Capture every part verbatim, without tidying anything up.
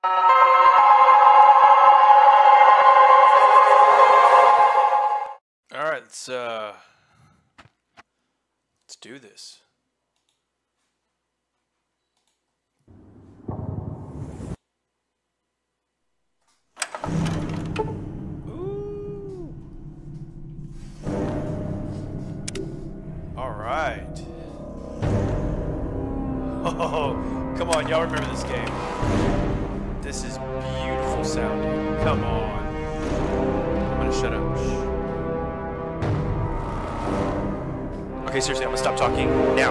All right, let's uh, let's do this. Ooh. All right. Oh, come on, y'all remember this game? This is beautiful sounding. Come on. I'm gonna shut up. Shh. Okay, seriously, I'm gonna stop talking now.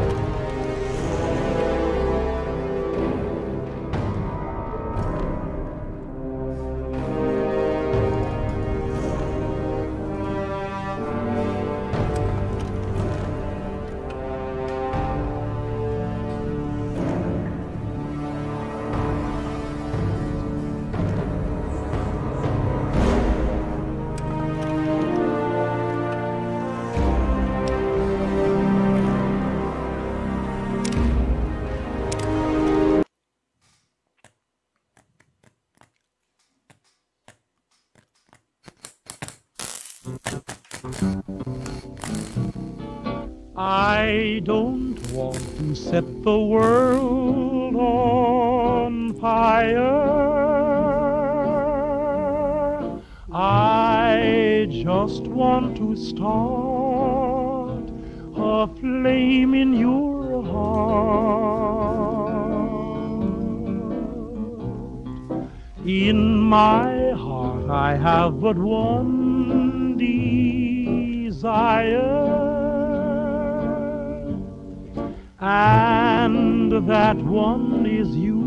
I don't want to set the world on fire. I just want to start a flame in your heart. In my heart I have but one desire, and that one is you.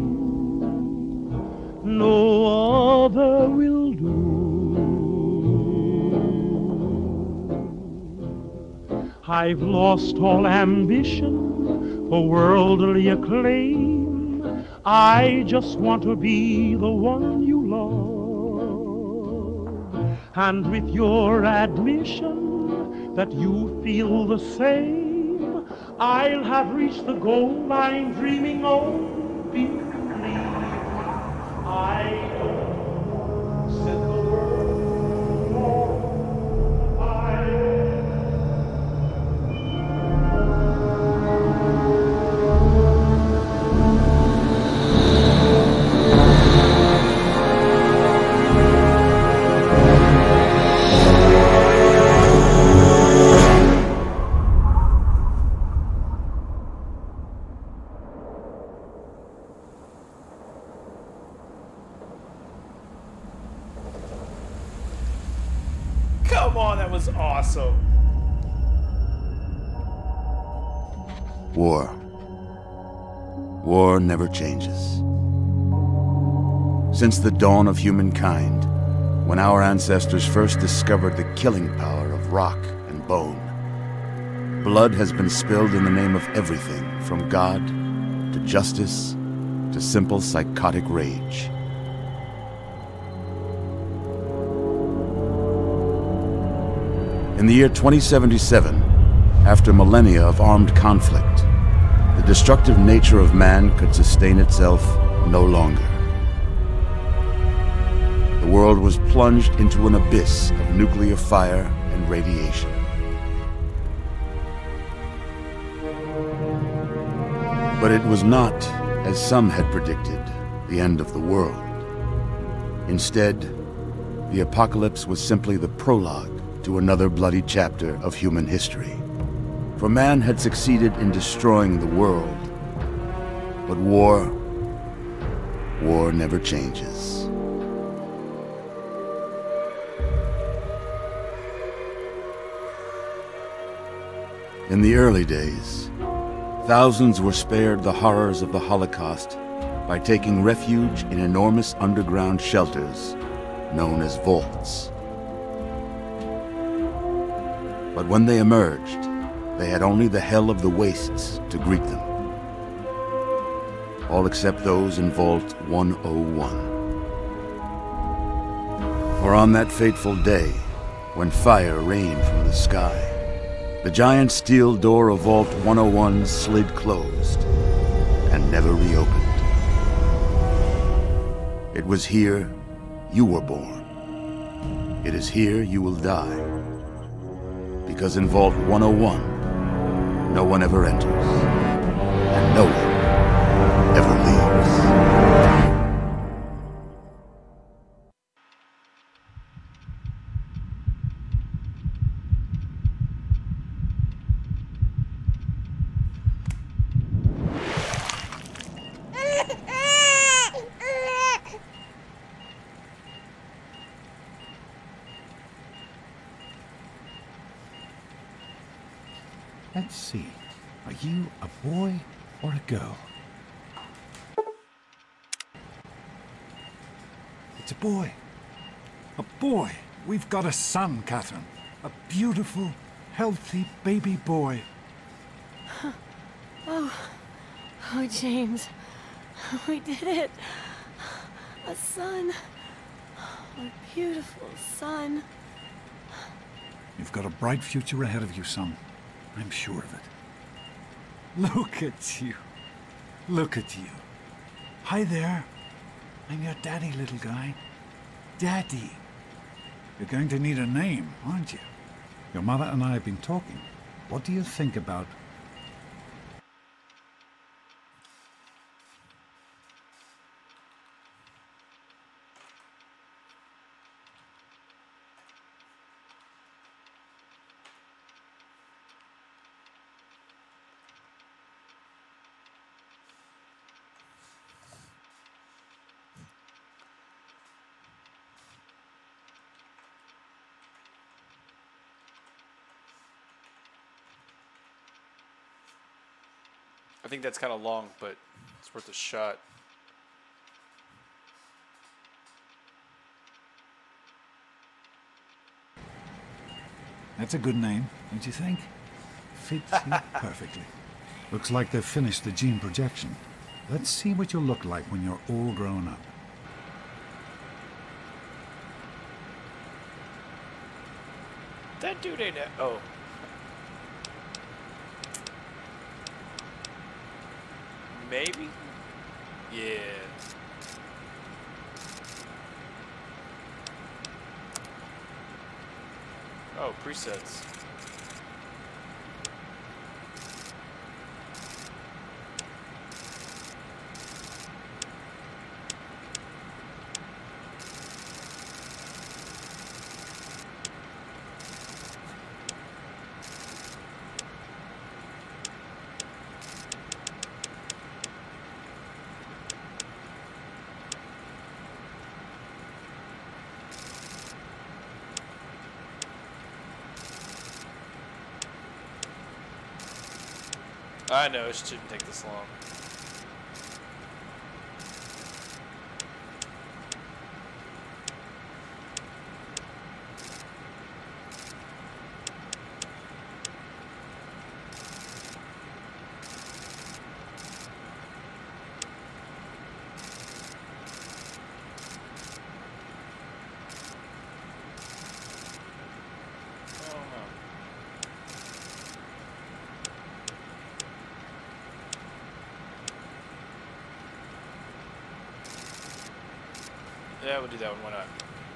No other will do. I've lost all ambition for worldly acclaim. I just want to be the one you love. And with your admission that you feel the same, I'll have reached the goal I'm dreaming of. Believe me, I don't set the world on fire. Come on, that was awesome. War. War never changes. Since the dawn of humankind, when our ancestors first discovered the killing power of rock and bone, blood has been spilled in the name of everything from God to justice to simple psychotic rage. In the year twenty seventy-seven, after millennia of armed conflict, the destructive nature of man could sustain itself no longer. The world was plunged into an abyss of nuclear fire and radiation. But it was not, as some had predicted, the end of the world. Instead, the apocalypse was simply the prologue to another bloody chapter of human history. For man had succeeded in destroying the world. But war, war never changes. In the early days, thousands were spared the horrors of the Holocaust by taking refuge in enormous underground shelters known as vaults. But when they emerged, they had only the hell of the wastes to greet them. All except those in Vault one oh one. For on that fateful day, when fire rained from the sky, the giant steel door of Vault one oh one slid closed and never reopened. It was here you were born. It is here you will die. Because in Vault one oh one, no one ever enters, and no one ever leaves. Let's see. Are you a boy or a girl? It's a boy. A boy. We've got a son, Catherine. A beautiful, healthy baby boy. Oh, oh, James. We did it. A son. A beautiful son. You've got a bright future ahead of you, son. I'm sure of it. Look at you. Look at you. Hi there. I'm your daddy, little guy. Daddy. You're going to need a name, aren't you? Your mother and I have been talking. What do you think about... I think that's kind of long, but it's worth a shot. That's a good name, don't you think? Fits you perfectly. Looks like they've finished the gene projection. Let's see what you'll look like when you're all grown up. That dude ain't... A oh. Maybe? Yeah. Oh, presets. I know, it shouldn't take this long. Yeah, we'll do that one. Why not?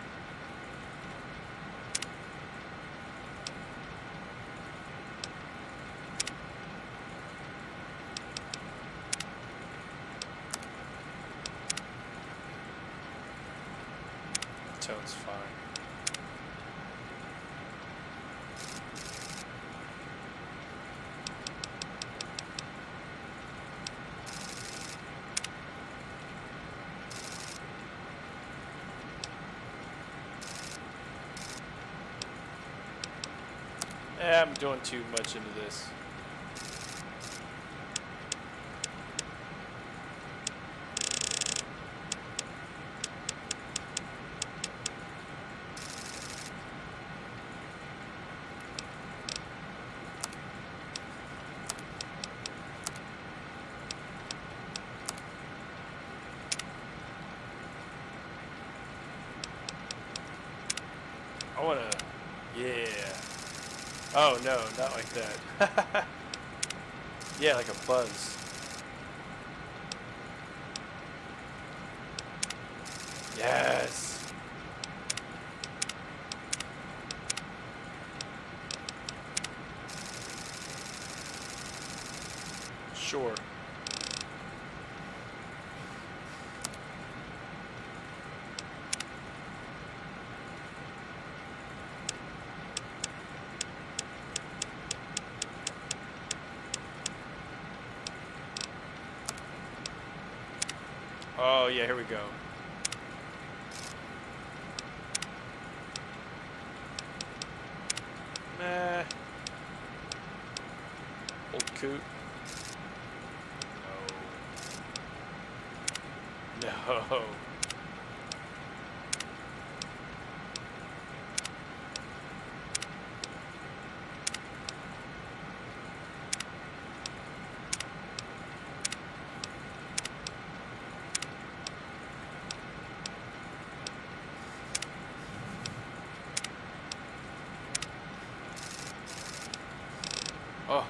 Tone's fine. Yeah, I'm doing too much into this. I wanna, yeah. Oh no, not like that. Yeah, like a buzz. Yes. Sure. Oh, yeah, here we go. Meh. Old coot. No. No. Oh.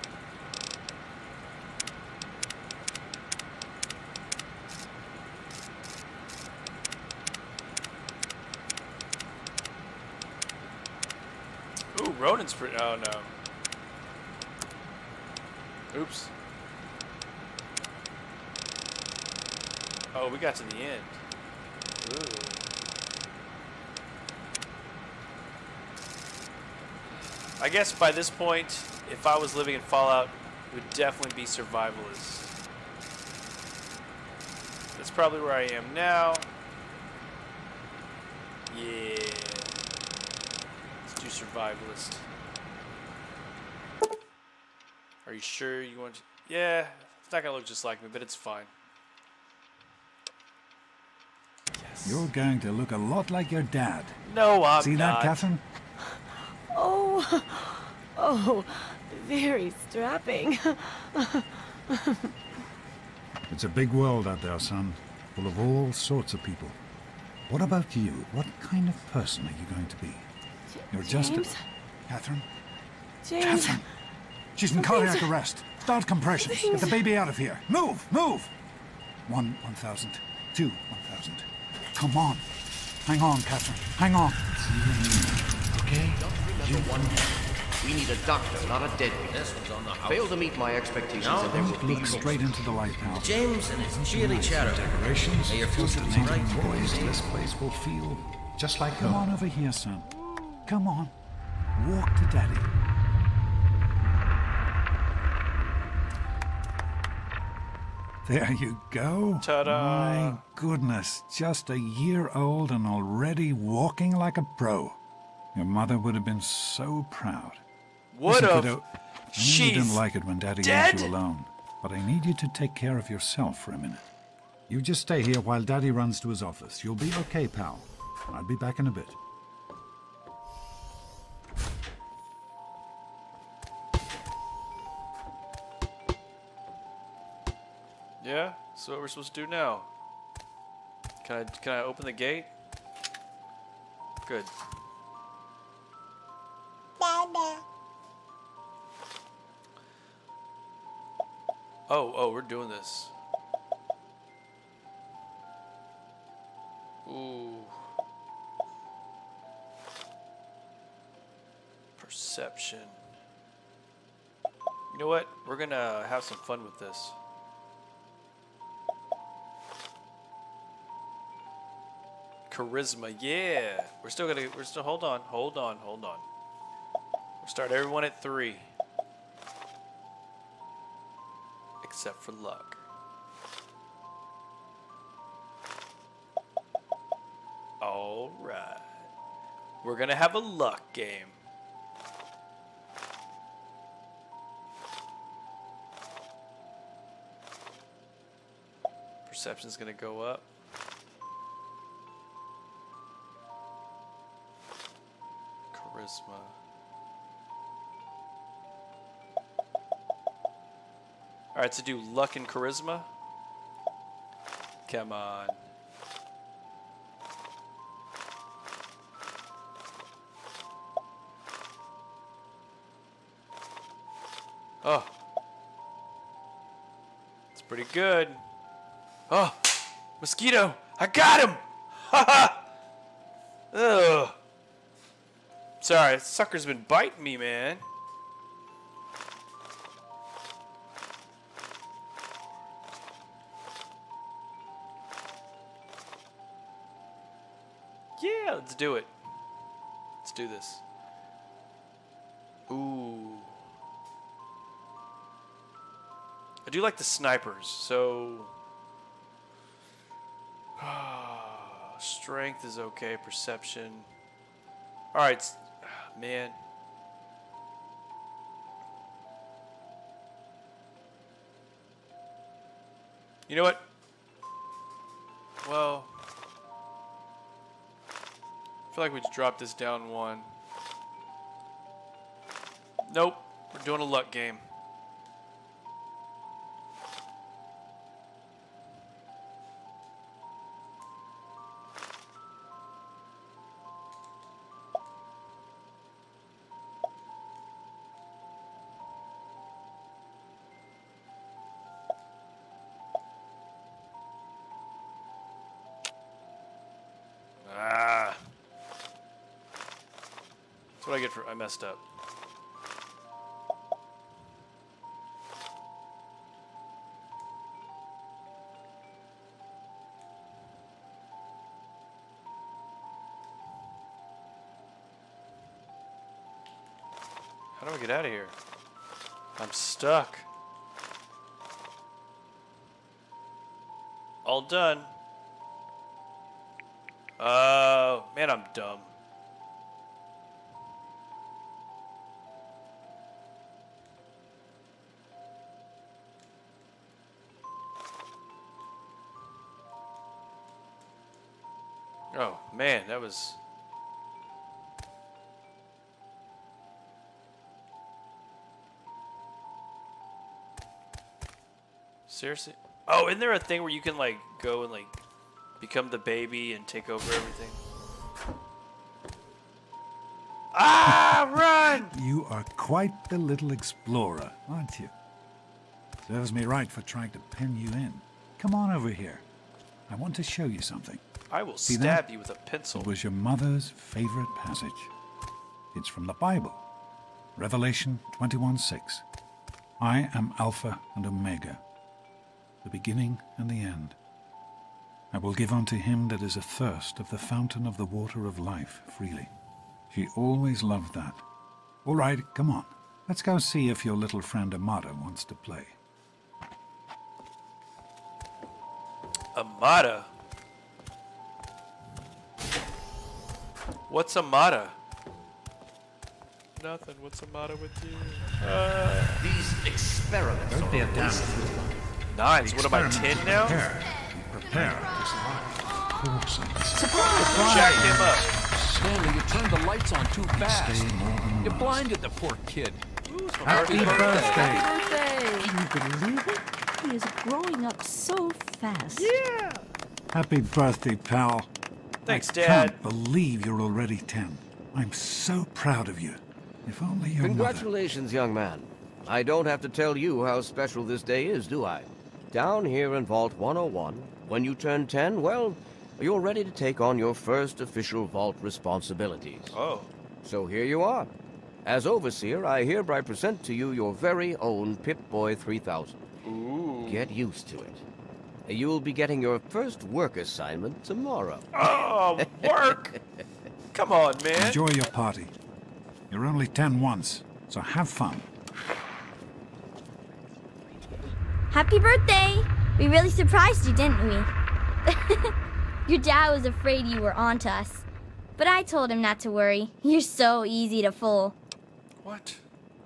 Ooh, Ronin's pretty. Oh no. Oops. Oh, we got to the end. Ooh. I guess by this point, if I was living in Fallout, it would definitely be survivalist. That's probably where I am now. Yeah. Let's do survivalist. Are you sure you want to? Yeah, it's not gonna look just like me, but it's fine. Yes. You're going to look a lot like your dad. No, I'm See not. that, Catherine? Oh, oh, very strapping. It's a big world out there, son, full of all sorts of people. What about you? What kind of person are you going to be? You're just a... James? Catherine? James. Catherine! She's in cardiac arrest. Start compressions. Get the baby out of here. Move! Move! One, one thousand. Two, one thousand. Come on. Hang on, Catherine. Hang on. Okay? Remember one thing. We need a doctor, not a deadbeat. This one's on the house. Fail to meet my expectations No, and there will Don't be look straight into the light, pal. James and his chili chatter. Decorations. May your Just future be amazing bright. boys. This place will feel just like home. Come on over here, son. Come on. Walk to Daddy. There you go. Ta-da. My goodness, just a year old and already walking like a pro. Your mother would have been so proud. Would Listen, have. kiddo, I know you She's didn't like it when Daddy dead. leaves you alone, but I need you to take care of yourself for a minute. You just stay here while Daddy runs to his office. You'll be okay, pal. I'll be back in a bit. Yeah. So what we're supposed to do now? Can I can I open the gate? Good. Oh, oh, we're doing this. Ooh. Perception. You know what? We're gonna have some fun with this. Charisma, yeah. We're still gonna, we're still, hold on, hold on, hold on. We'll start everyone at three. Except for luck. Alright. We're gonna have a luck game. Perception's gonna go up. Charisma. Alright, to do luck and charisma. Come on. Oh. It's pretty good. Oh, mosquito. I got him. Ha! Ugh. Sorry, this sucker's been biting me, man. Yeah, let's do it. Let's do this. Ooh. I do like the snipers, so... Strength is okay, perception. Alright, man. You know what? Well... I feel like we just dropped this down one. Nope, we're doing a luck game. Ah. That's what I get for I messed up. How do I get out of here? I'm stuck. All done. Oh, man, I'm dumb. Oh, man, that was... Seriously? Oh, isn't there a thing where you can, like, go and, like, become the baby and take over everything? Ah, run! You are quite the little explorer, aren't you? Serves me right for trying to pin you in. Come on over here. I want to show you something. I will See stab that? you with a pencil. It was your mother's favorite passage. It's from the Bible. Revelation twenty-one six. I am Alpha and Omega, the beginning and the end. I will give unto him that is athirst of the fountain of the water of life freely. She always loved that. All right, come on. Let's go see if your little friend Amada wants to play. Amada? What's Amada? Nothing. What's Amada with you? Uh, These experiments are a waste. Nice. What am I, ten now? Prepare. Jack him up. Stanley, you turned the lights on too fast. You blinded the poor kid. Ooh, it's my Happy birthday. Birthday! Can you believe it? He is growing up so fast. Yeah. Happy birthday, pal. Thanks, I Dad. can't believe you're already ten. I'm so proud of you. If only your Congratulations, young man. I don't have to tell you how special this day is, do I? Down here in Vault one oh one, when you turn ten, well, you're ready to take on your first official Vault responsibilities. Oh. So here you are. As Overseer, I hereby present to you your very own Pip-Boy three thousand. Ooh. Get used to it. You'll be getting your first work assignment tomorrow. Oh, work! Come on, man. Enjoy your party. You're only ten once, so have fun. Happy birthday! We really surprised you, didn't we? Your dad was afraid you were onto us. But I told him not to worry. You're so easy to fool. What?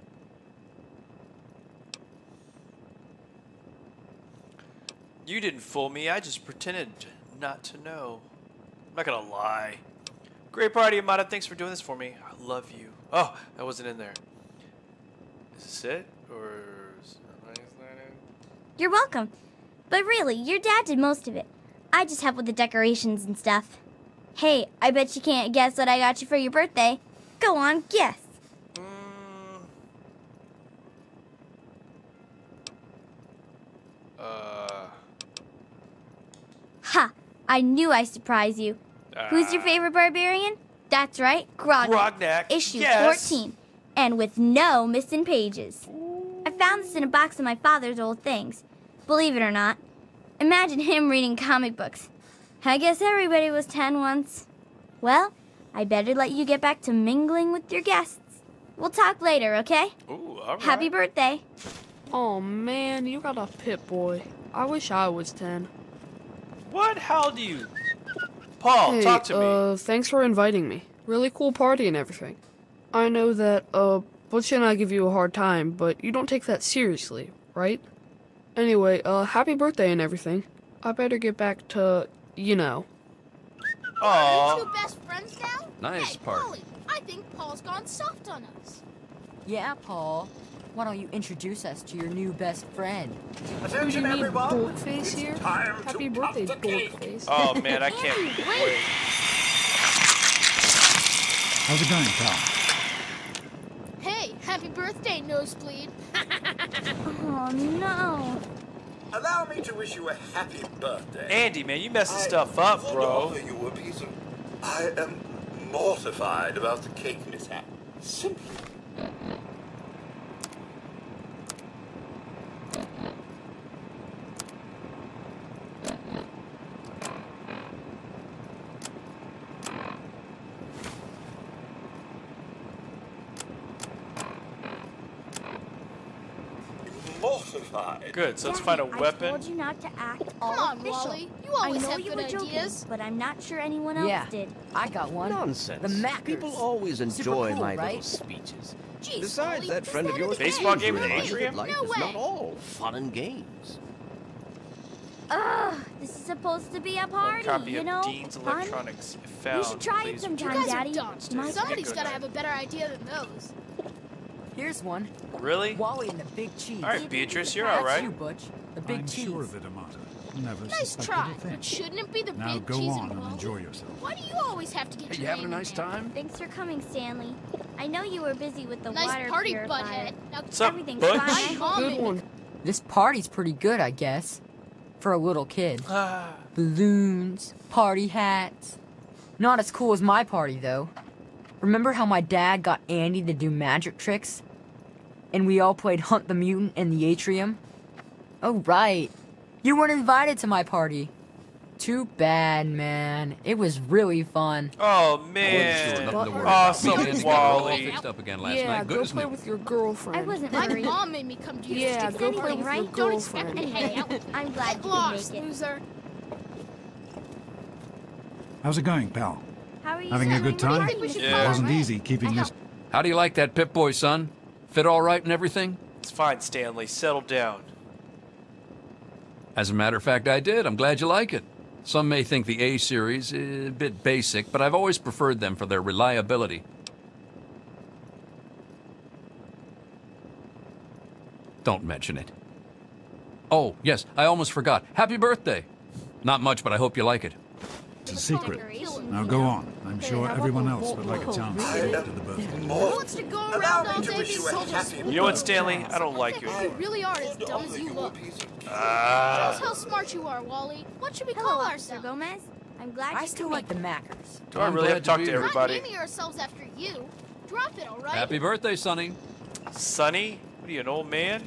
You didn't fool me. I just pretended not to know. I'm not gonna lie. Great party, Amada. Thanks for doing this for me. I love you. Oh, that wasn't in there. Is this it? Or... is- am I not in? You're welcome. But really, your dad did most of it. I just helped with the decorations and stuff. Hey, I bet you can't guess what I got you for your birthday. Go on, guess. Mm. Uh... Ha! I knew I'd surprise you. Who's your favorite barbarian? That's right, Grognak. Grognak, Issue yes. fourteen. And with no missing pages. I found this in a box of my father's old things. Believe it or not. Imagine him reading comic books. I guess everybody was ten once. Well, I better let you get back to mingling with your guests. We'll talk later, okay? Ooh, all right. Happy birthday. Oh man, you got a Pip-Boy. I wish I was ten. What? How do you? Paul, Hey, talk to me. uh, thanks for inviting me. Really cool party and everything. I know that, uh, Butch and I give you a hard time, but you don't take that seriously, right? Anyway, uh, happy birthday and everything. I better get back to, you know. Aww. You two best friends now? Nice hey, party. Polly, I think Paul's gone soft on us. Yeah, Paul. Why don't you introduce us to your new best friend? Who do you mean, Dorkface here? Happy birthday, Dorkface. Oh man, I can't wait. How's it going, pal? Hey, happy birthday, Nosebleed. Oh, no. Allow me to wish you a happy birthday. Andy, man, you messing stuff up, want bro. to offer you a piece of... I am mortified about the cake mishap. Simply. Mortified. Good, so let's find a Daddy, weapon. I told you not to act all Come on, official. Wally. You always I know have you good were joking, ideas. but I'm not sure anyone else Yeah, did. I got one. Nonsense. The Mackers. People always Super enjoy cool, my right? little speeches. Jeez, Besides, Wally, that is friend of that yours a Baseball game? game in the reminded atrium? that life No is way. not all fun and games. Ugh, this is supposed to be a party, Copy you of know? Dean's Fun. Electronics. If found, We should try it please sometime, You guys Daddy. are dumb. My- Somebody's Good got to night. have a better idea than those. Here's one. Really? Wally and the Big Cheese. All right, Beatrice, you're That's all right. you, Butch. The Big I'm Cheese. sure of it, Amata. Never Nice suspected try, a thing. but shouldn't it be the Now big go cheese on and and Wally? enjoy yourself. Why do you always have to get Hey, your you having a name nice in there? time? Thanks for coming, Stanley. I know you were busy with the Nice water party, purifier. butthead. Now, What's up, Everything's Butch? fine. I My hope- mom Good made me one. This party's pretty good, I guess. For a little kid. Ah, Balloons, party hats. Not as cool as my party, though. Remember how my dad got Andy to do magic tricks? And we all played Hunt the Mutant in the atrium? Oh, right. You weren't invited to my party. Too bad, man. It was really fun. oh Sure, man. nothing to worry about. Awesome, Me and Andy got it all Wally. fixed up again last Yeah, night. go Goodness play me. with your girlfriend. I wasn't My worried. mom made me come to your Yeah, stupid go play party. with your Right? Don't expect me to girlfriend. hang out. I'm glad Get you could lost, make it. loser. How's it going, pal? How are you Having a feeling? good What do you time? think we should Yeah. call It wasn't it? easy keeping this. How do you like that Pip-Boy, son? Fit all right and everything? It's fine, Stanley. Settle down. As a matter of fact, I did. I'm glad you like it. Some may think the A series is a bit basic, but I've always preferred them for their reliability. Don't mention it. Oh, yes, I almost forgot. Happy birthday! Not much, but I hope you like it. It's a secret. Now go on. I'm sure everyone else would like a chance to go to the birthday. Who wants to go around all day being soldiers? You know what, Stanley? I don't like you. You really are as dumb as you look. Show Ah. us how smart you are, Wally. What should we Hello, call Officer ourselves? Gomez. I'm glad I you still could like make the it. Mackers. Do I I'm really glad have to talk be to here. Not everybody? naming ourselves after you. Drop it, all right? Happy birthday, Sonny. Sonny? What are you, an old man?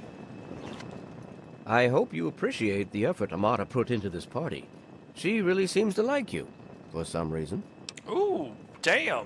I hope you appreciate the effort Amata put into this party. She really seems to like you, for some reason. Ooh, damn.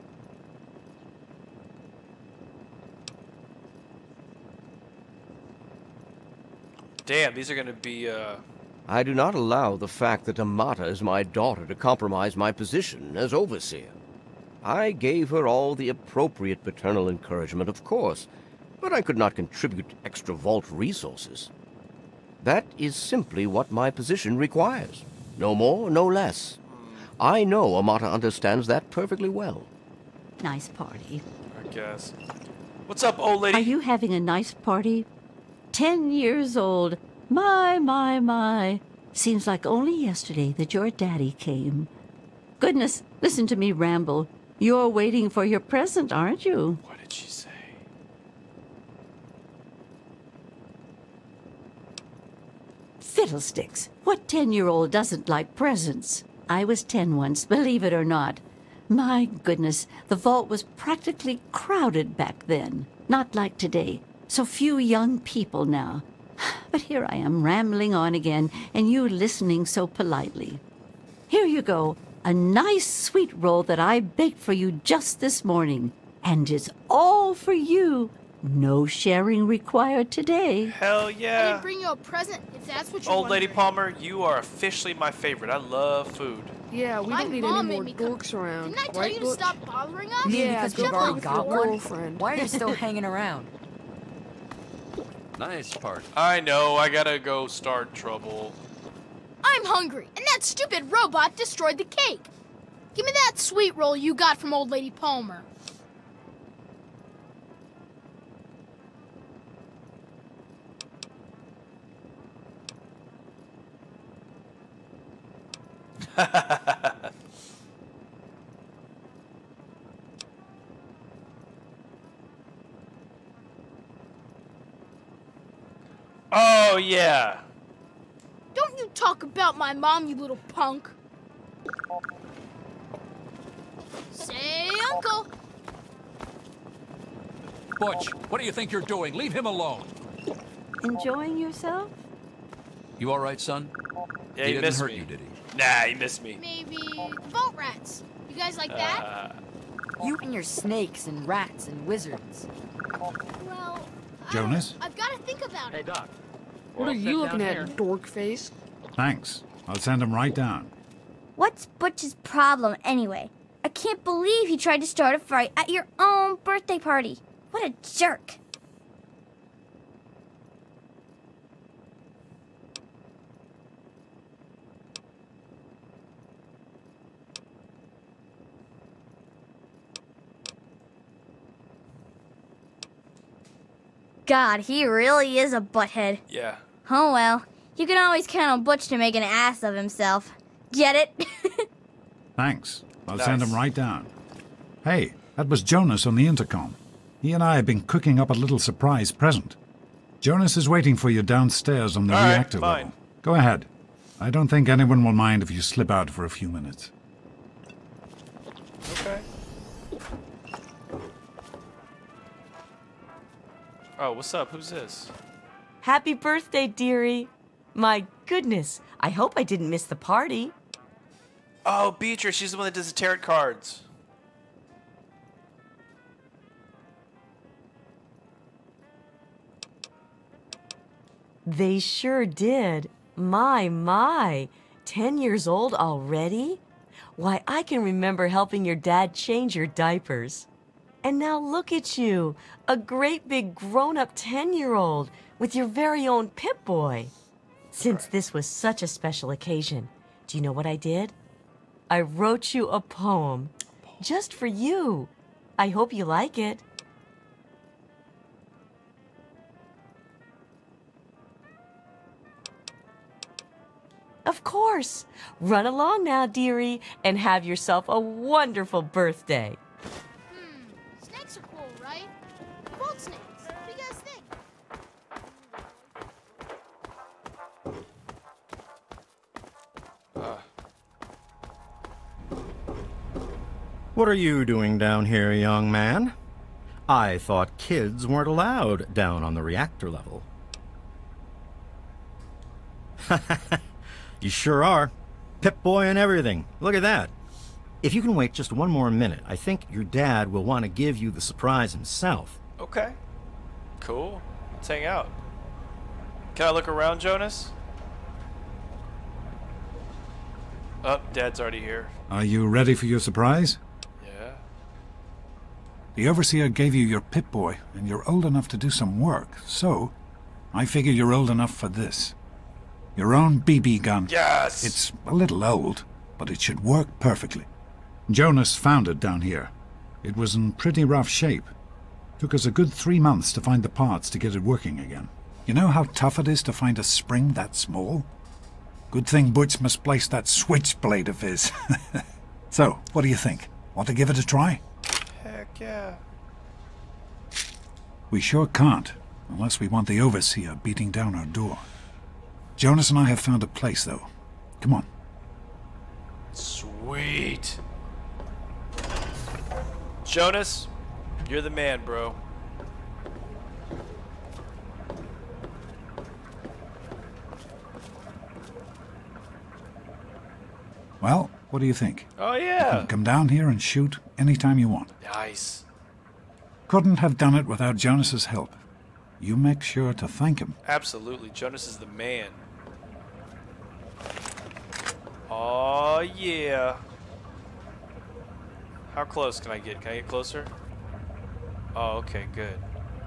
Damn, these are gonna be, uh... I do not allow the fact that Amata is my daughter to compromise my position as overseer. I gave her all the appropriate paternal encouragement, of course, but I could not contribute extra vault resources. That is simply what my position requires. No more, no less. I know Amata understands that perfectly well. Nice party. I guess. What's up, old lady? Are you having a nice party? Ten years old. My, my, my. Seems like only yesterday that your daddy came. Goodness, listen to me ramble. You're waiting for your present, aren't you? What did she say? Fiddlesticks. What ten-year-old doesn't like presents? I was ten once, believe it or not. My goodness, the vault was practically crowded back then. Not like today. So few young people now. But here I am rambling on again, and you listening so politely. Here you go, a nice sweet roll that I baked for you just this morning. And it's all for you. No sharing required today. Hell I yeah. didn't bring you a present, if that's what you're Old Lady wondering. Palmer, you are officially my favorite. I love food. Yeah, we My don't need mom any made more me cook. dorks around. Didn't I tell right, you to Butch? stop bothering us? Yeah, Yeah, because go you've already with got your one. girlfriend. Why are you still hanging around? Nice party. I know, I gotta go start trouble. I'm hungry, and that stupid robot destroyed the cake. Give me that sweet roll you got from Old Lady Palmer. Oh, yeah. Don't you talk about my mom, you little punk. Say, Uncle. Butch, what do you think you're doing? Leave him alone. Enjoying yourself? You all right, son? Yeah, he he didn't missed hurt me. you, did he? Nah, he missed me. Maybe the vault rats. You guys like that? Uh, You and your snakes and rats and wizards. Well, Jonas? I've got to think about it. Doc. What are you looking at, dork face? Thanks. I'll send him right down. What's Butch's problem anyway? I can't believe he tried to start a fight at your own birthday party. What a jerk. God, he really is a butthead. yeah. Oh well, you can always count on Butch to make an ass of himself. Get it? Thanks. I'll Nice. send him right down. Hey, that was Jonas on the intercom. He and I have been cooking up a little surprise present. Jonas is waiting for you downstairs on the All right, reactor fine. level. Go ahead. I don't think anyone will mind if you slip out for a few minutes. Okay. Oh, what's up? Who's this? Happy birthday, dearie. My goodness, I hope I didn't miss the party. Oh, Beatrice. She's the one that does the tarot cards. They sure did. My, my. Ten years old already? Why, I can remember helping your dad change your diapers. And now look at you, a great big grown-up ten-year-old with your very own Pip-Boy. Since this was such a special occasion, do you know what I did? I wrote you a poem, just for you. I hope you like it. Of course. Run along now, dearie, and have yourself a wonderful birthday. Hmm, snakes are cool, right? Vault snakes. What do you guys think? Uh, What are you doing down here, young man? I thought kids weren't allowed down on the reactor level. You sure are. Pip-Boy and everything. Look at that. If you can wait just one more minute, I think your dad will want to give you the surprise himself. okay. Cool. Let's hang out. Can I look around, Jonas? Oh, Dad's already here. Are you ready for your surprise? Yeah. The Overseer gave you your Pip-Boy, and you're old enough to do some work, so I figure you're old enough for this. Your own B B gun. Yes! It's a little old, but it should work perfectly. Jonas found it down here. It was in pretty rough shape. Took us a good three months to find the parts to get it working again. You know how tough it is to find a spring that small? Good thing Butch misplaced that switchblade of his. So, what do you think? Want to give it a try? Heck yeah. We sure can't, unless we want the Overseer beating down our door. Jonas and I have found a place, though. Come on. Sweet. Jonas, you're the man, bro. Well, what do you think? Oh, You yeah. can come down here and shoot anytime you want. Nice. Couldn't have done it without Jonas's help. You make sure to thank him. Absolutely. Jonas is the man. Oh, yeah. How close can I get? Can I get closer? Oh, okay, good.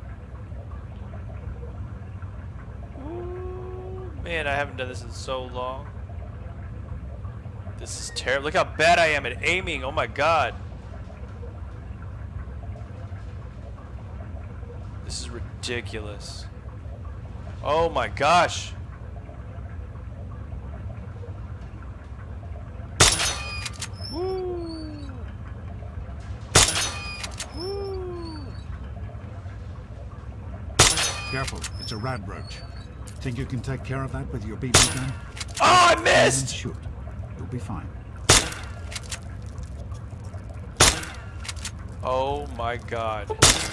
Ooh, man, I haven't done this in so long. This is terrible. Look how bad I am at aiming. Oh my god. This is ridiculous. Oh my gosh. Woo. Woo. Careful, it's a radroach. Think you can take care of that with your B B gun? Oh, I missed! And shoot. You'll be fine. Oh my god.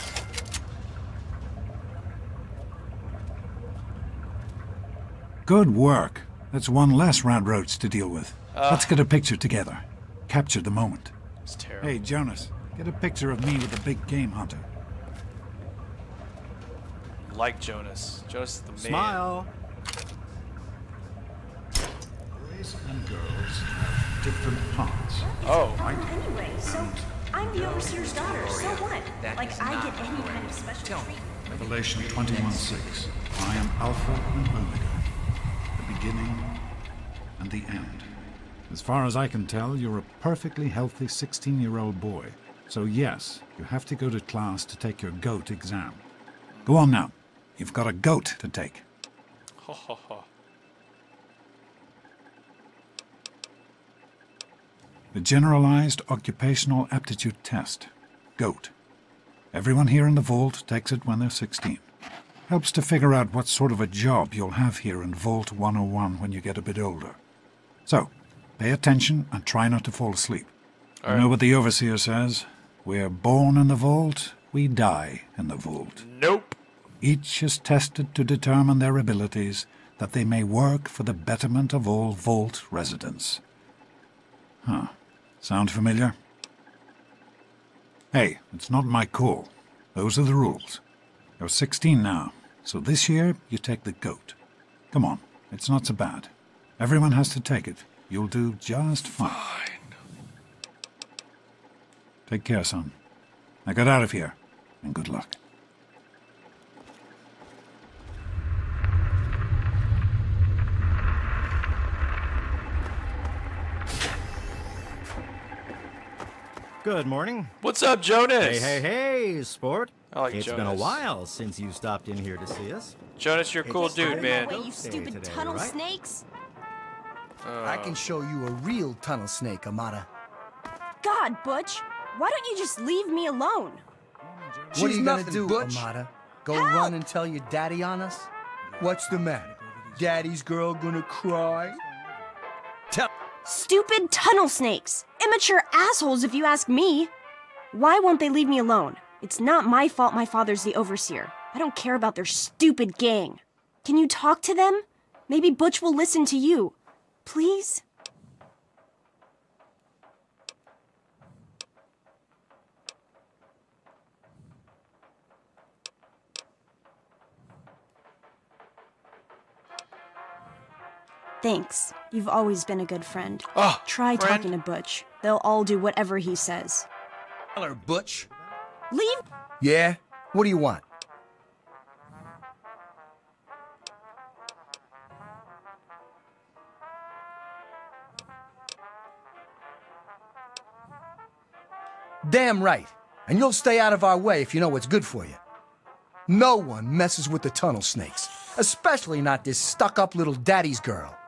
Good work. That's one less radroach to deal with. Uh. Let's get a picture together. Capture the moment. It's terrible. Hey, Jonas, get a picture of me with the big game hunter. Like Jonas. Jonas is the man. Smile. Boys and girls have different parts. Oh. Right? Anyway, so I'm the overseer's daughter, so what? Like, I get any kind of special treatment. Revelation twenty-one six. I am Alpha and Omega, the beginning and the end. As far as I can tell, you're a perfectly healthy sixteen-year-old boy. So yes, you have to go to class to take your GOAT exam. Go on now. You've got a GOAT to take. Ho ho ho. The Generalized Occupational Aptitude Test. GOAT. Everyone here in the Vault takes it when they're sixteen. Helps to figure out what sort of a job you'll have here in Vault one oh one when you get a bit older. So, pay attention and try not to fall asleep. All You right. know what the Overseer says? We're born in the Vault, we die in the Vault. Nope. Each is tested to determine their abilities, that they may work for the betterment of all Vault residents. Huh. Sound familiar? Hey, it's not my call. Those are the rules. You're sixteen now, so this year you take the GOAT. Come on, it's not so bad. Everyone has to take it. You'll do just fine. Fine. Take care, son. Now get out of here, and good luck. Good morning. What's up, Jonas? Hey, hey, hey, sport. I like It's been a Jonas. while since you stopped in here to see us. Jonas, you're a cool dude, man. Way, you stupid today, tunnel right? snakes. I can show you a real tunnel snake, Amata. God, Butch, why don't you just leave me alone? What are She's you gonna nothing, do, Butch. Amata? Go run and tell your daddy on us? What's the matter? Daddy's girl gonna cry? Tell. Stupid tunnel snakes. Immature assholes, if you ask me. Why won't they leave me alone? It's not my fault my father's the overseer. I don't care about their stupid gang. Can you talk to them? Maybe Butch will listen to you. Please? Thanks. You've always been a good friend. Oh, Try friend? talking to Butch. They'll all do whatever he says. Tell her, Butch. Leave. Yeah? What do you want? Damn right. And you'll stay out of our way if you know what's good for you. No one messes with the tunnel snakes, especially not this stuck-up little daddy's girl.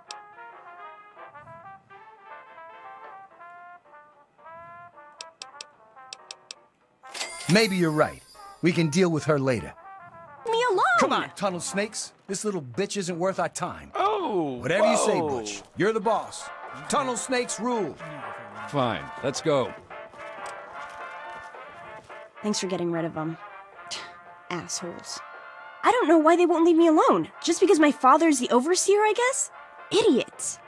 Maybe you're right. We can deal with her later. Me alone! Come on, tunnel snakes. This little bitch isn't worth our time. Oh! Whatever you say, whoa. Butch. You're the boss. Tunnel snakes rule. Fine, let's go. Thanks for getting rid of them. Assholes. I don't know why they won't leave me alone. Just because my father's the overseer, I guess? Idiots.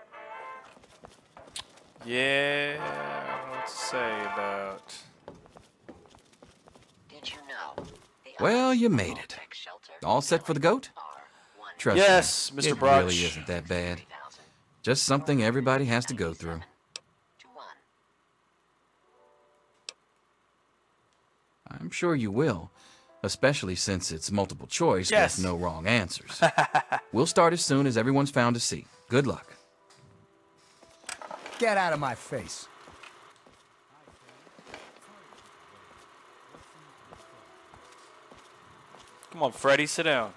Yeah, I don't know what to say about... Well, you made it. All set for the goat? Trust Yes, me, Mister it Broch. really isn't that bad. Just something everybody has to go through. I'm sure you will, especially since it's multiple choice Yes. with no wrong answers. We'll start as soon as everyone's found a seat. Good luck. Get out of my face. Come on, Freddy, sit down.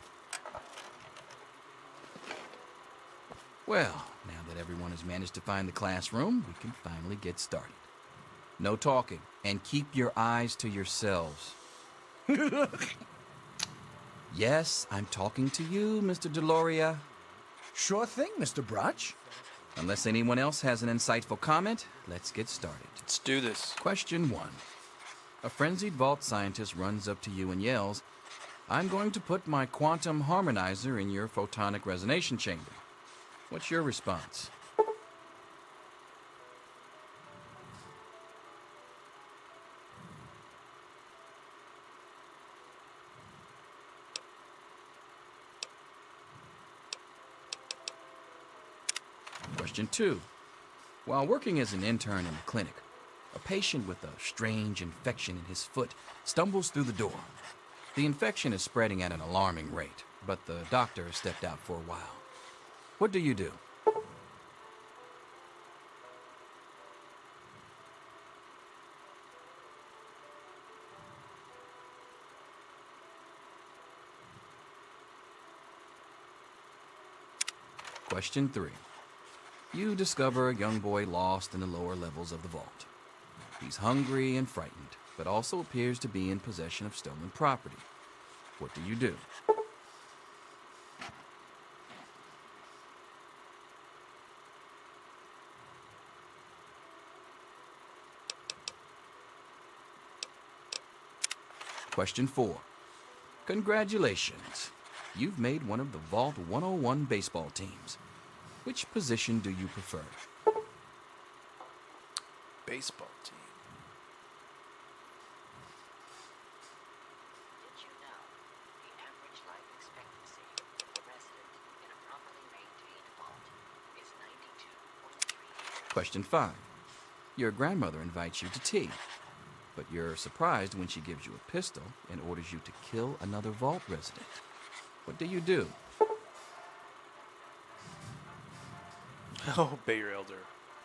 Well, now that everyone has managed to find the classroom, we can finally get started. No talking, and keep your eyes to yourselves. Yes, I'm talking to you, Mister Deloria. Sure thing, Mister Broch. Unless anyone else has an insightful comment, let's get started. Let's do this. Question one. A frenzied vault scientist runs up to you and yells, "I'm going to put my quantum harmonizer in your photonic resonation chamber." What's your response? Question two. While working as an intern in a clinic, a patient with a strange infection in his foot stumbles through the door. The infection is spreading at an alarming rate, but the doctor has stepped out for a while. What do you do? Question three. You discover a young boy lost in the lower levels of the vault. He's hungry and frightened, but also appears to be in possession of stolen property. What do you do? Question four. Congratulations. You've made one of the Vault one oh one baseball teams. Which position do you prefer? Baseball team. Question five. Your grandmother invites you to tea, but you're surprised when she gives you a pistol and orders you to kill another vault resident. What do you do? Oh, obey your elder.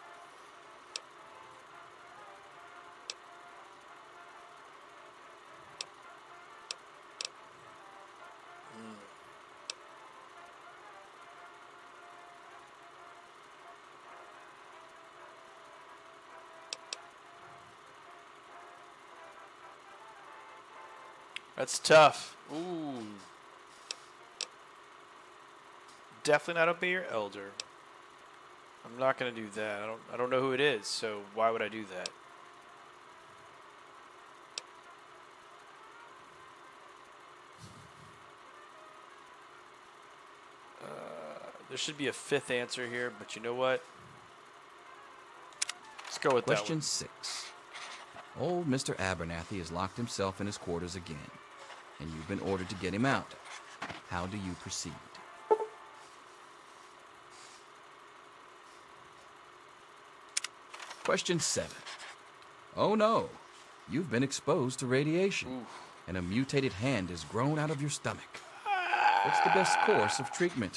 Mm. That's tough. Ooh. Definitely not obey your elder. I'm not gonna do that. I don't I don't know who it is, so why would I do that? Uh, there should be a fifth answer here, but you know what? Let's go with Question that one. six. Old Mister Abernathy has locked himself in his quarters again, and you've been ordered to get him out. How do you proceed? Question seven. Oh no, you've been exposed to radiation, Ooh. and a mutated hand has grown out of your stomach. What's the best course of treatment?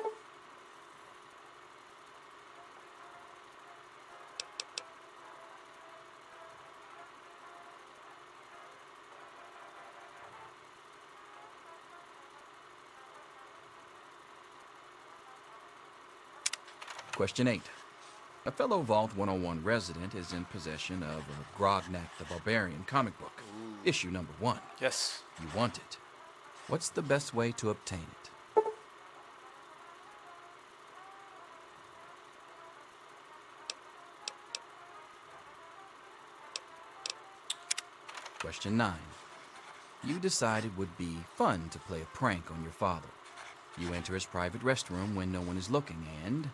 Question eight. A fellow Vault one oh one resident is in possession of a Grognak the Barbarian comic book. Ooh. Issue number one. Yes. You want it. What's the best way to obtain it? Question nine. You decided it would be fun to play a prank on your father. You enter his private restroom when no one is looking and...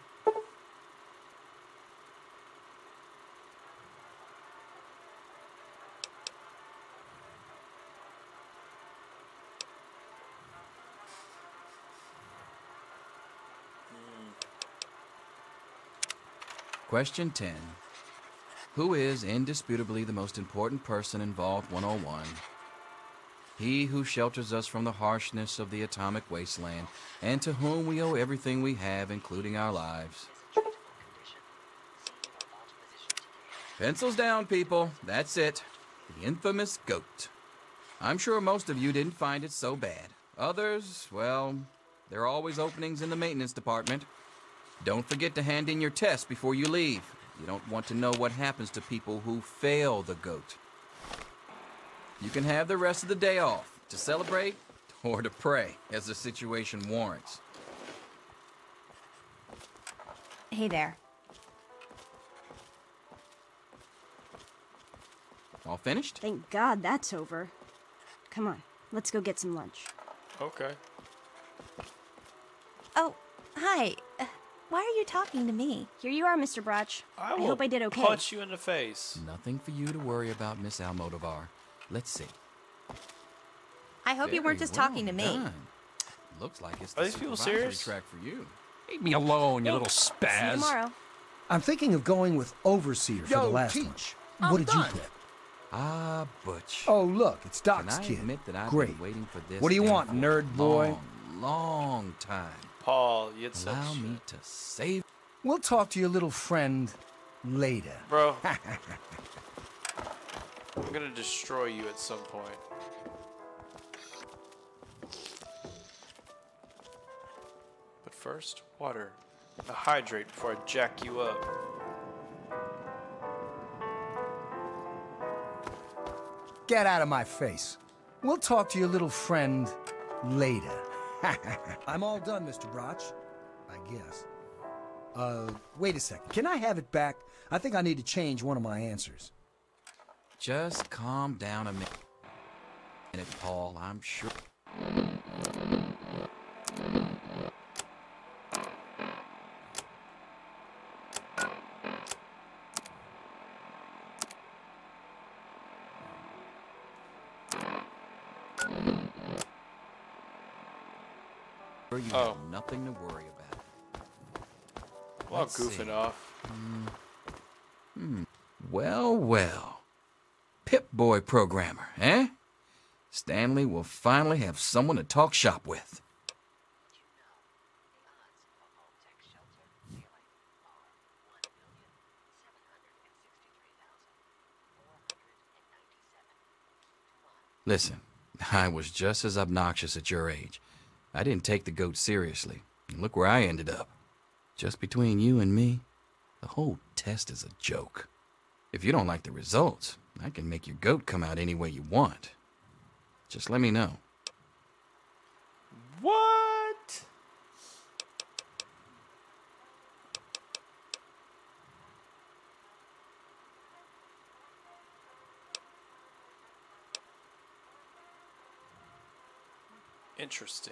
Question ten. Who is indisputably the most important person in Vault one oh one? He who shelters us from the harshness of the atomic wasteland, and to whom we owe everything we have, including our lives. Pencils down, people. That's it. The infamous goat. I'm sure most of you didn't find it so bad. Others, well, there are always openings in the maintenance department. Don't forget to hand in your test before you leave. You don't want to know what happens to people who fail the goat. You can have the rest of the day off to celebrate or to pray as the situation warrants. Hey there. All finished? Thank God that's over. Come on, let's go get some lunch. Okay. Oh, hi. Uh, why are you talking to me? Here you are, Mister Brotch. I, I will hope I did okay. punch you in the face. Nothing for you to worry about, Miss Almodovar. Let's see. I hope you weren't Very just well talking to me. done. Looks like it's the Are these people supervisory serious? track for you. Leave me alone, you little See you spaz. tomorrow. I'm thinking of going with Overseer for Yo, the last Teach, one. I'm What did done. you pick? Ah, Butch. Oh, look, it's Can Doc's I kid. admit that I've Great. been waiting for this What do you day want, for nerd a boy? Long, long time. Paul, you had such Allow shit. me to save. We'll talk to your little friend later. Bro. I'm gonna destroy you at some point. But first, water. Now hydrate before I jack you up. Get out of my face. We'll talk to your little friend later. I'm all done, Mister Brotch. I guess. Uh, wait a second. Can I have it back? I think I need to change one of my answers. Just calm down a minute, Paul. I'm sure. You Oh. have nothing to worry about. Well, Let's goofing see. off. Hmm. Hmm. Well, well. Pip-Boy programmer, eh? Stanley will finally have someone to talk shop with. Listen, I was just as obnoxious at your age. I didn't take the goat seriously. And look where I ended up. Just between you and me, the whole test is a joke. If you don't like the results, I can make your goat come out any way you want. Just let me know. What? Interesting.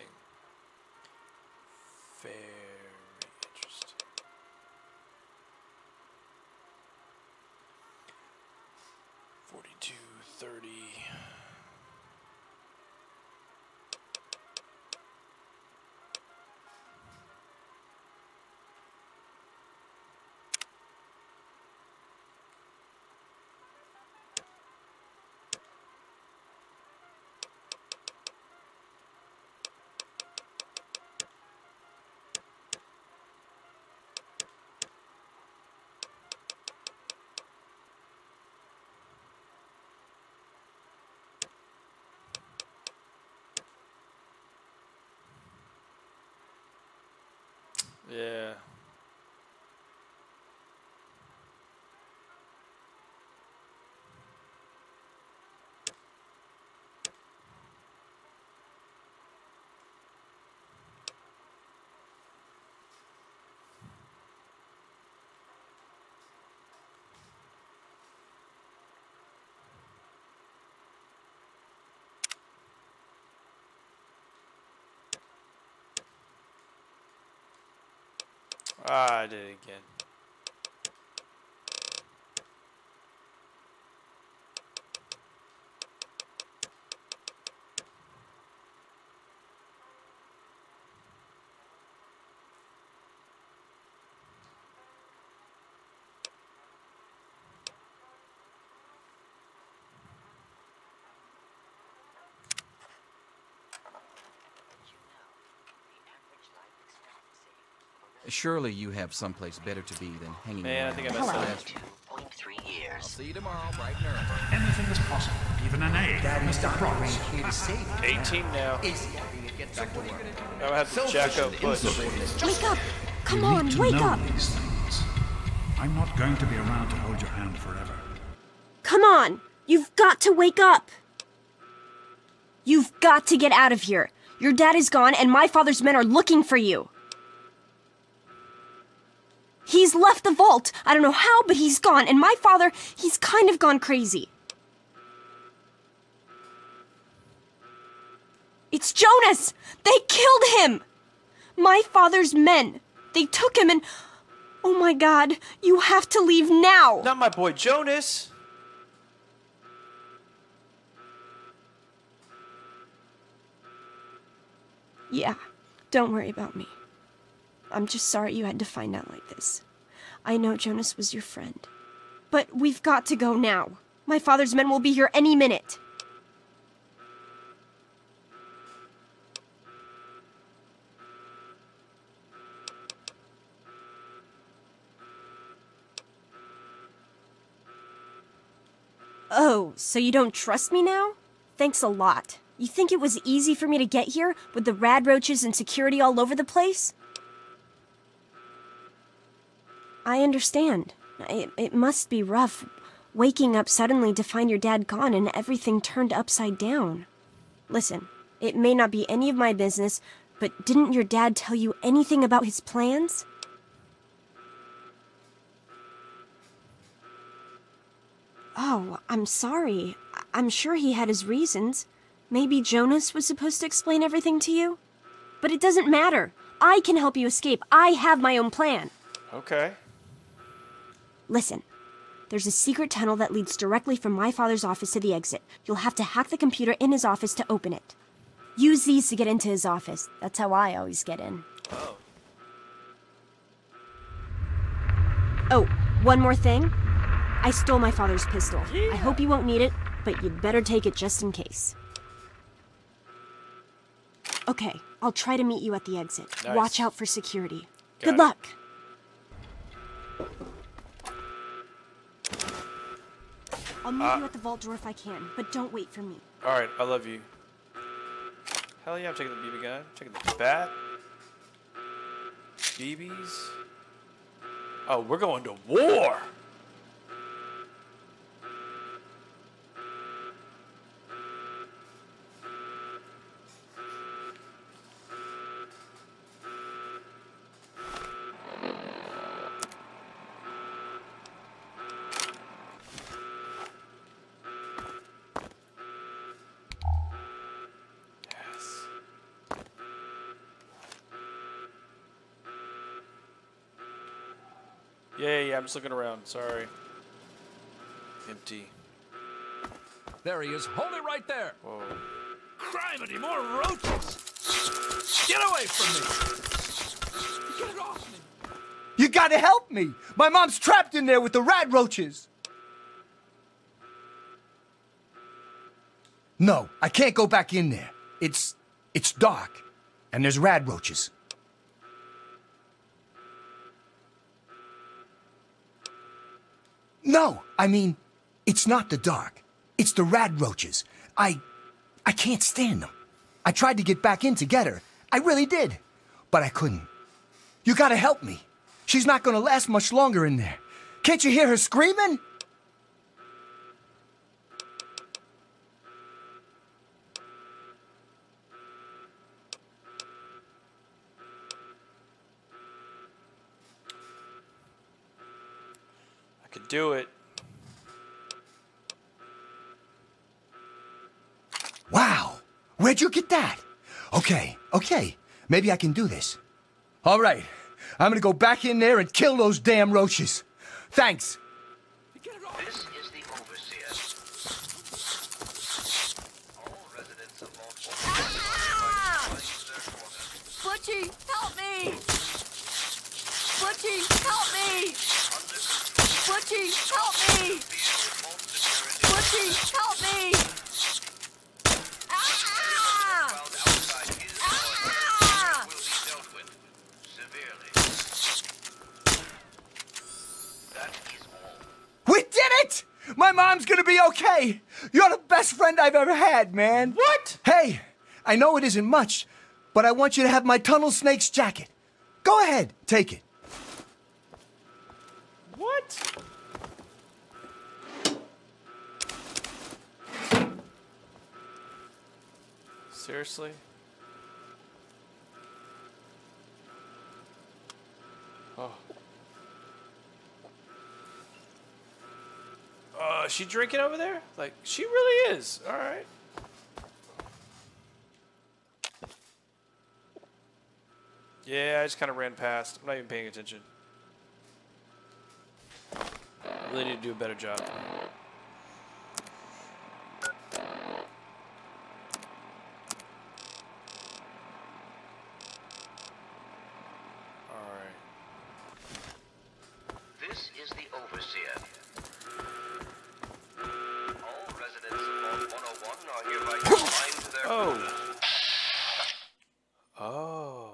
Very interesting. Forty-two, thirty. Yeah. Ah, I did it again. Surely you have someplace better to be than hanging Man, around. I think I messed up. two point three years. I'll see you tomorrow, bright and early. Anything is possible, even an A. Daddy's Mister Bronx. here to save you. eighteen now. Easy, you get back to work. Now I have to jack up Butch. Wake up! Come You on, need to wake know up! these things. I'm not going to be around to hold your hand forever. Come on! You've got to wake up! You've got to get out of here. Your dad is gone, and my father's men are looking for you. He's left the vault. I don't know how, but he's gone. And my father, he's kind of gone crazy. It's Jonas! They killed him! My father's men. They took him and... Oh my god, you have to leave now! Not my boy Jonas! Yeah, don't worry about me. I'm just sorry you had to find out like this. I know Jonas was your friend. But we've got to go now. My father's men will be here any minute. Oh, so you don't trust me now? Thanks a lot. You think it was easy for me to get here, with the rad roaches and security all over the place? I understand. It, it must be rough, waking up suddenly to find your dad gone and everything turned upside down. Listen, it may not be any of my business, but didn't your dad tell you anything about his plans? Oh, I'm sorry. I- I'm sure he had his reasons. Maybe Jonas was supposed to explain everything to you? But it doesn't matter. I can help you escape. I have my own plan. Okay. Listen, there's a secret tunnel that leads directly from my father's office to the exit. You'll have to hack the computer in his office to open it. Use these to get into his office. That's how I always get in. Oh. Oh, one more thing. I stole my father's pistol. Yeah. I hope you won't need it, but you'd better take it just in case. Okay, I'll try to meet you at the exit. Nice. Watch out for security. Got Good it. luck. I'll meet Uh, you at the vault door if I can, but don't wait for me. Alright, I love you. Hell yeah, I'm taking the B B gun. I'm taking the bat. B Bs. Oh, we're going to war! Yeah, yeah, I'm just looking around. Sorry. Empty. There he is. Hold it right there. Whoa. Criminy, more roaches. Get away from me. Get it off me. You gotta help me! My mom's trapped in there with the rad roaches! No, I can't go back in there. It's... it's dark. And there's rad roaches. No, I mean, it's not the dark. It's the rad roaches. I... I can't stand them. I tried to get back in to get her. I really did. But I couldn't. You gotta help me. She's not gonna last much longer in there. Can't you hear her screaming? I could do it. Wow. Where'd you get that? Okay, okay. Maybe I can do this. All right. I'm gonna go back in there and kill those damn roaches. Thanks. This is the overseer. All residents of Vault Ah! Butchie, help me! Butchie, help me! Butchie, help me! Butchie, help me! Ah! Ah! We did it! My mom's gonna be okay. You're the best friend I've ever had, man. What? Hey, I know it isn't much, but I want you to have my Tunnel Snakes jacket. Go ahead, take it. What? Seriously? Oh. Uh, is she drinking over there? Like, she really is. All right. Yeah, I just kind of ran past. I'm not even paying attention. Really need to do a better job. Alright. This is the overseer. All residents of Vault one oh one are hereby confined to their Oh. quarters. Oh.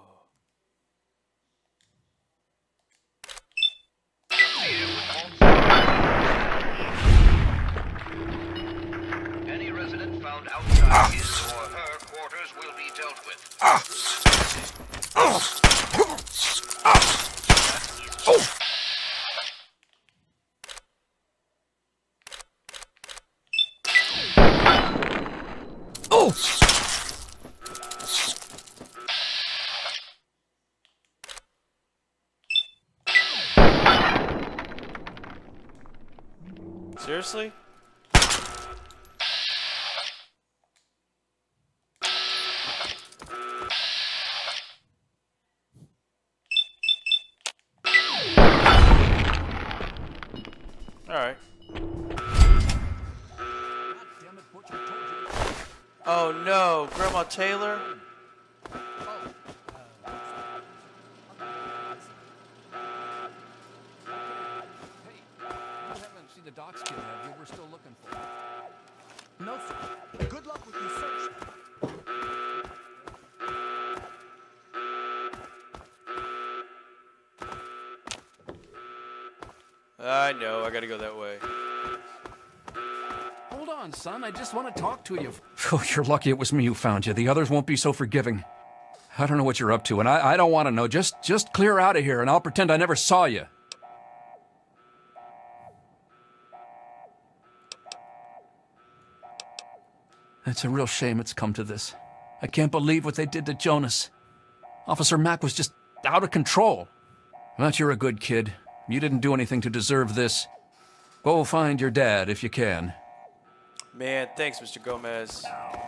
Any resident found outside his or her quarters will be dealt with. Oh! Seriously? Alright. Oh no, Grandma Taylor? The docs kid, have you? We're still looking for him. No, sir. Good luck with your search. I know, I gotta go that way. Hold on, son. I just want to talk to you. Oh, you're lucky it was me who found you. The others won't be so forgiving. I don't know what you're up to, and I, I don't want to know. Just, just clear out of here, and I'll pretend I never saw you. It's a real shame it's come to this. I can't believe what they did to Jonas. Officer Mack was just out of control. But you're a good kid. You didn't do anything to deserve this. Go find your dad if you can. Man, thanks, Mister Gomez.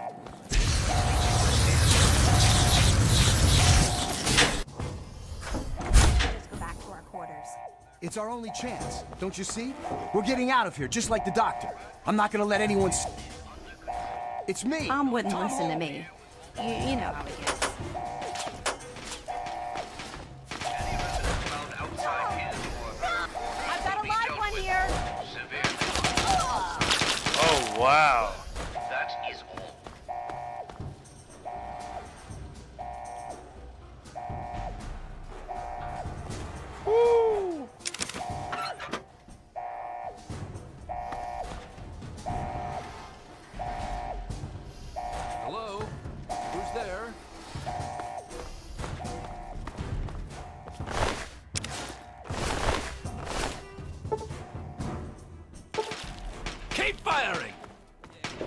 Let's go back to our quarters. It's our only chance, don't you see? We're getting out of here, just like the doctor. I'm not gonna let anyone s- It's me! Mom wouldn't listen to me. You, you know how it is. I've got a live one here! Oh, wow. That is all. Woo! Hello? Who's there? Keep firing!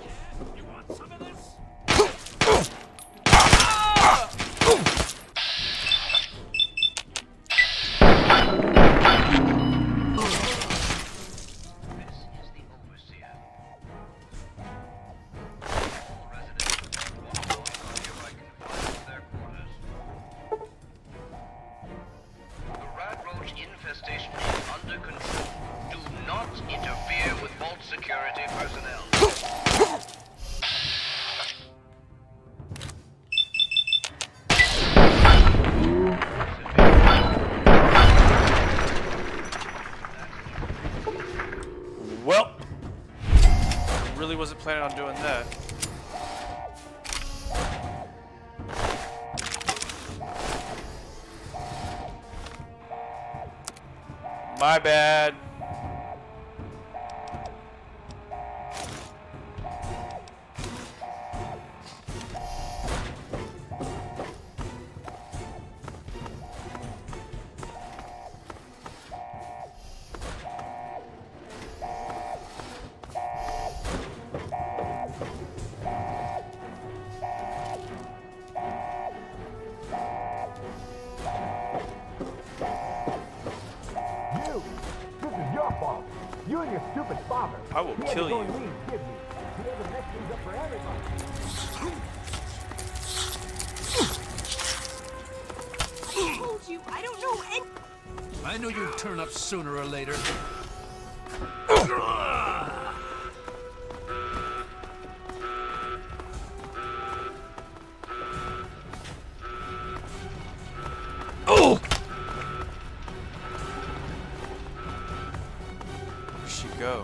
security personnel. Well, I really wasn't planning on doing that. My bad. You and your stupid father. I will kill you. I told you, I don't know any- I knew you'd turn up sooner or later. Oh! Where'd she go?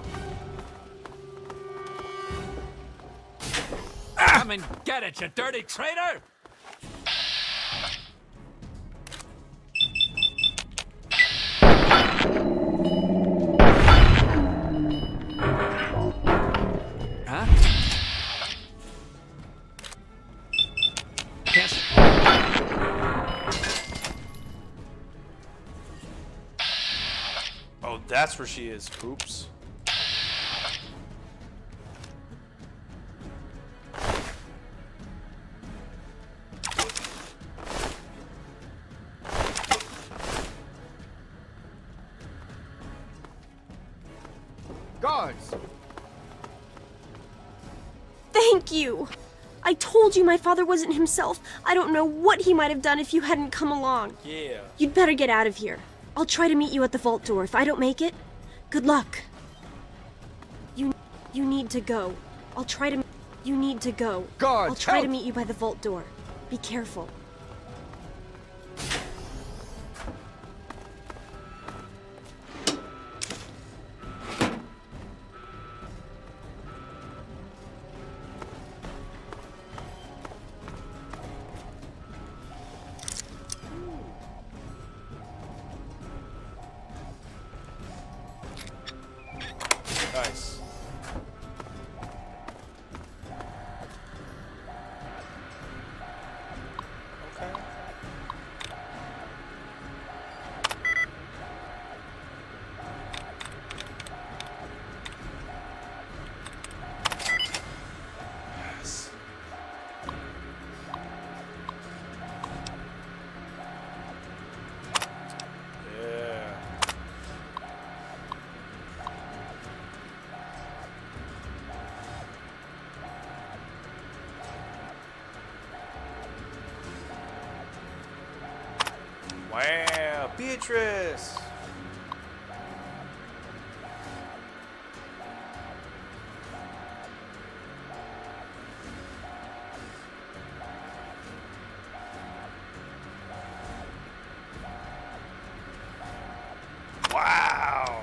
Come and get it, you dirty traitor! Huh? Yes. Oh, that's where she is. Oops. Guards! Thank you! I told you my father wasn't himself. I don't know what he might have done if you hadn't come along. Yeah. You'd better get out of here. I'll try to meet you at the vault door. If I don't make it, good luck. You you need to go. I'll try to You need to go. Guards, I'll try help! to meet you by the vault door. Be careful. Nice. Okay. Yes. Yeah. Wow, Beatrice! Wow!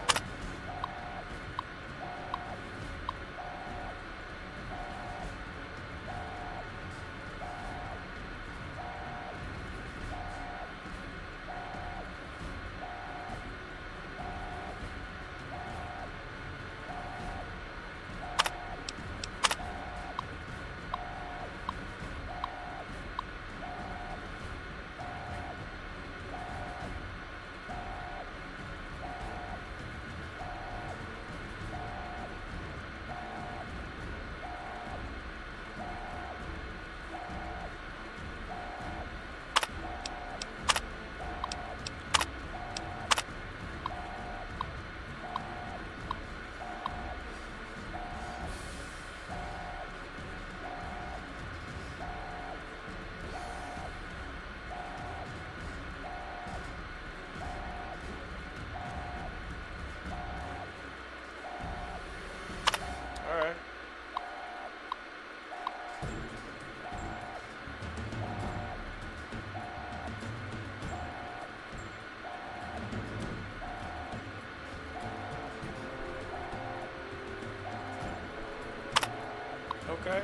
Okay.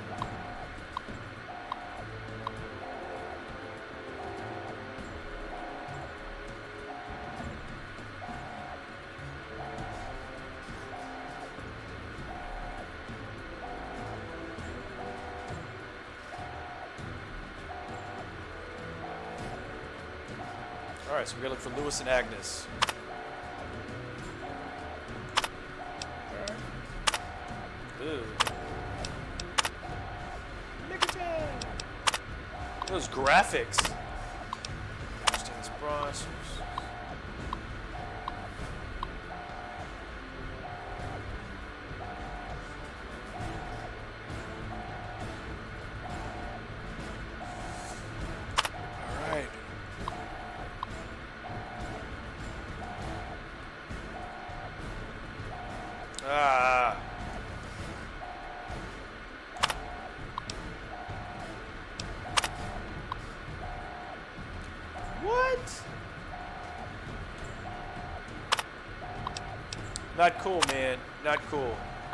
Alright, so we're gonna look for Lewis and Agnes. Ooh. Those graphics. Understands bronze. All right. Ah. What? Not cool, man. Not cool.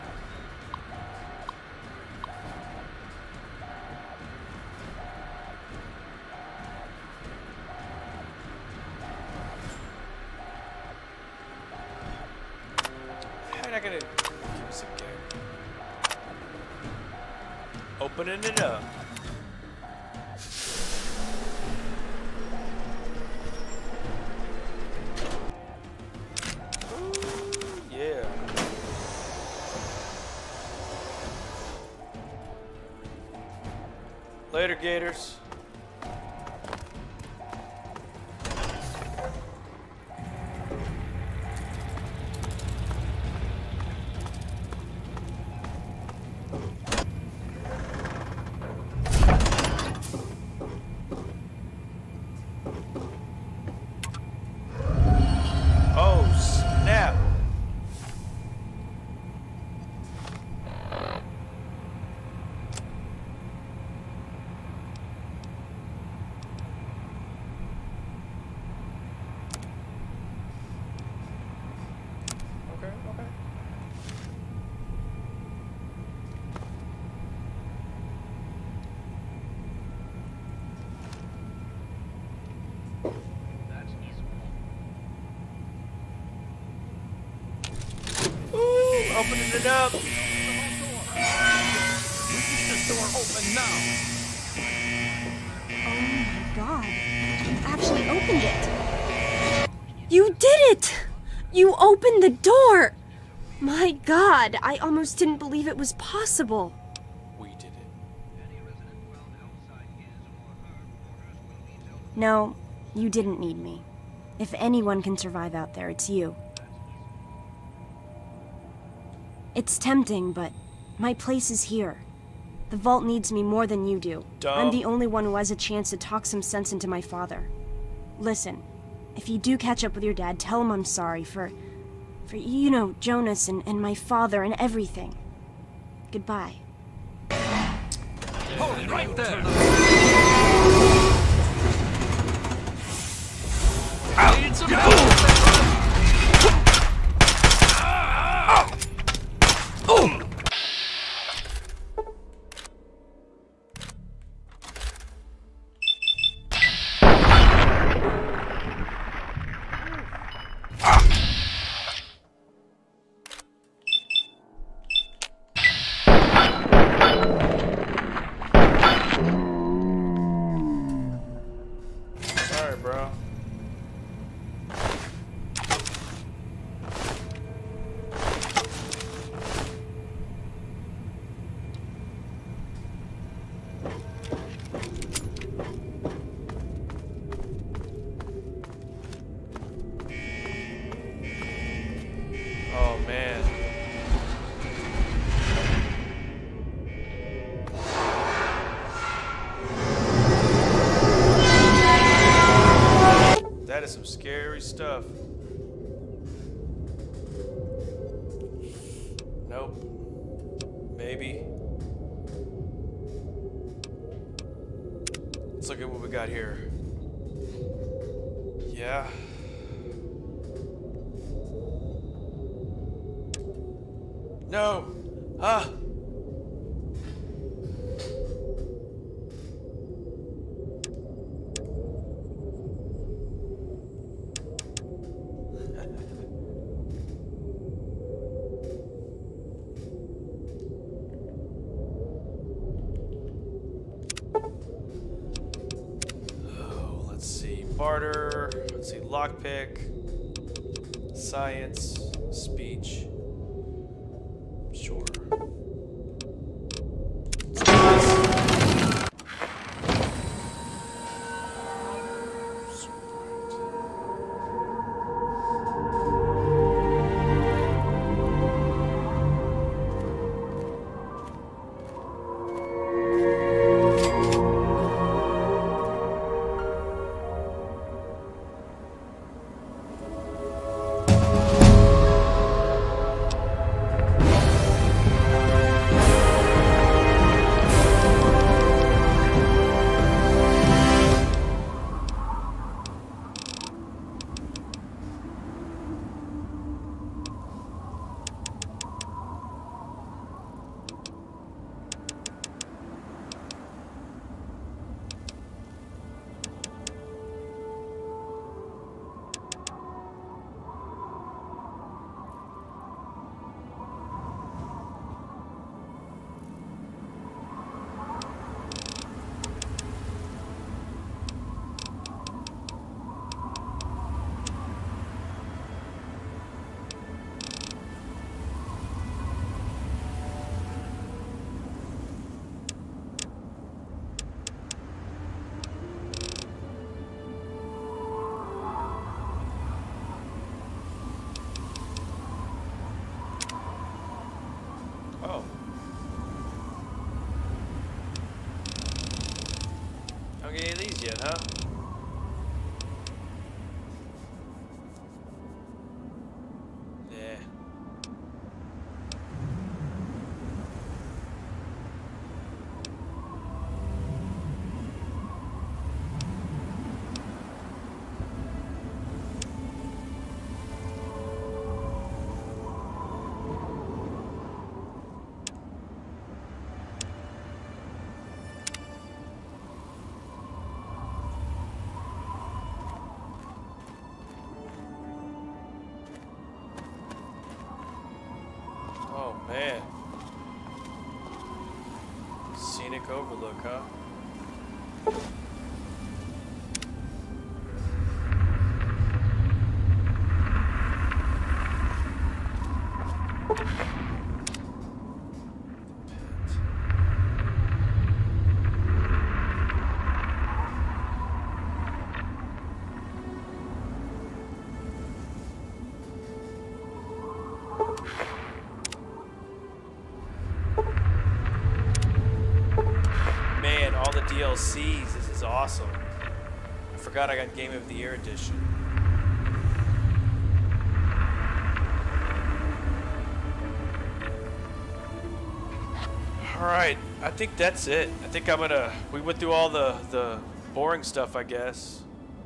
How am I gonna keep this again? Opening it up. Yeah. Later, Gators. Oh, snap. Okay, okay. Ooh, opening it up. This door open now. Oh my god. You actually opened it. You did it! You opened the door! My god, I almost didn't believe it was possible. We did it. No, you didn't need me. If anyone can survive out there, it's you. It's tempting, but my place is here. The vault needs me more than you do. Dumb. I'm the only one who has a chance to talk some sense into my father. Listen, if you do catch up with your dad, tell him I'm sorry for... for, you know, Jonas and, and my father and everything. Goodbye. Hold it right there. Need some help. Sorry, bro. Oh, man. That is some scary stuff. Nope. Maybe. Let's look at what we got here. Yeah. No. Ah. barter. Let's see, lockpick, science, speech. Sure. Let's do this. Don't get any of these yet, huh? Yeah. Man. Scenic overlook, huh? D L Cs, this is awesome. I forgot I got Game of the Year edition. Alright, I think that's it. I think I'm gonna, we went through all the, the boring stuff, I guess.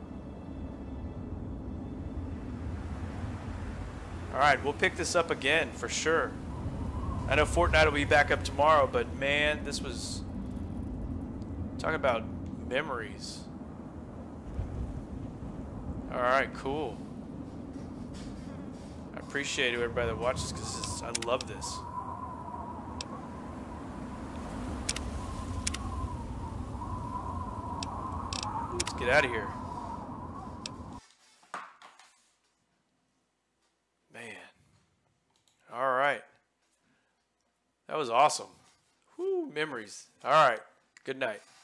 Alright, we'll pick this up again, for sure. I know Fortnite will be back up tomorrow, but man, this was... Talk about memories. Alright, cool. I appreciate everybody that watches because I love this. Let's get out of here. Man. Alright. That was awesome. Woo, memories. Alright. Good night.